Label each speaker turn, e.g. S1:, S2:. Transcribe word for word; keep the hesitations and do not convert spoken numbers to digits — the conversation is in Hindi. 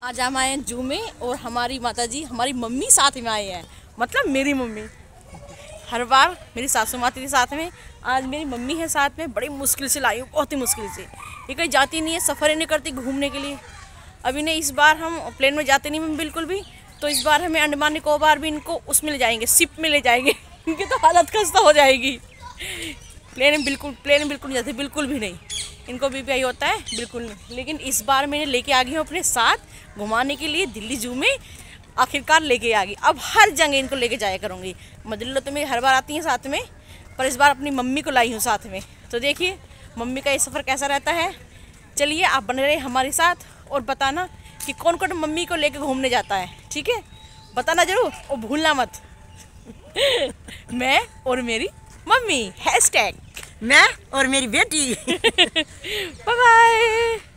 S1: आज हम आए हैं जू में और हमारी माता जी हमारी मम्मी साथ में आए हैं, मतलब मेरी मम्मी। हर बार मेरी सासू माँ थी साथ में, आज मेरी मम्मी है साथ में। बड़ी मुश्किल से लाई हूँ, बहुत ही मुश्किल से। ये कहीं जाती नहीं है, सफ़र ही नहीं करती घूमने के लिए। अभी नहीं, इस बार हम प्लेन में जाते नहीं मम्मी बिल्कुल भी। तो इस बार हमें अंडमान निकोबार भी इनको उसमें ले जाएंगे, शिप में ले जाएंगे। इनकी तो हालत खस्ता हो जाएगी। प्लेन में बिल्कुल प्लेन में बिल्कुल नहीं जाते, बिल्कुल भी नहीं। इनको भी आई होता है, बिल्कुल नहीं। लेकिन इस बार मैंने लेके आ गई हूँ अपने साथ घुमाने के लिए दिल्ली जू में। आखिरकार लेके आ गई, अब हर जगह इनको लेके जाया करूँगी। मदलिलो तो मेरी हर बार आती हैं साथ में, पर इस बार अपनी मम्मी को लाई हूँ साथ में। तो देखिए मम्मी का ये सफ़र कैसा रहता है। चलिए आप बने रहे हमारे साथ और बताना कि कौन कौन मम्मी को लेके घूमने जाता है, ठीक है? बताना ज़रूर और भूलना मत। मैं और मेरी मम्मी, हैशटैग
S2: मैं और मेरी बेटी।
S1: Bye bye.